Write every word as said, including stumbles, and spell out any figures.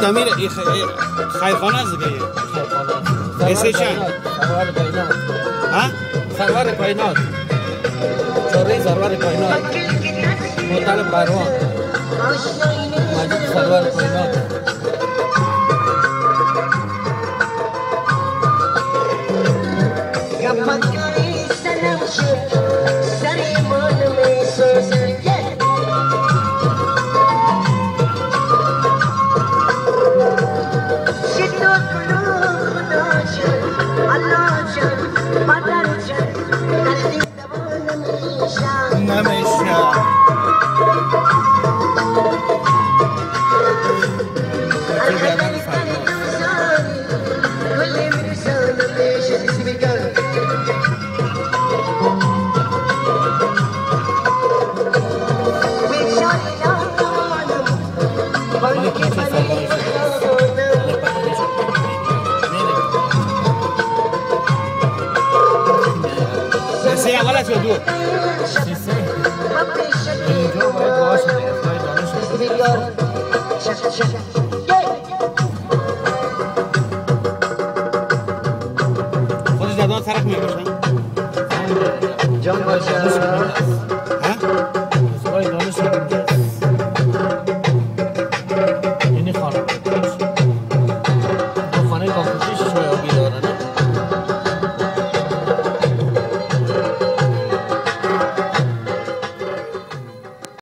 دمیر خیرخانه است دیگه. ایسه چند؟ سرور کائنات. ها؟ سرور کائنات. چوره سرور کائنات. مطلب بروان. ماجد سرور کائنات. سه اول است یا دو؟ سه سه. اینجا باید باشه دیگه. باید دانش خودش دادان سرک میگوشن؟ جان باشه.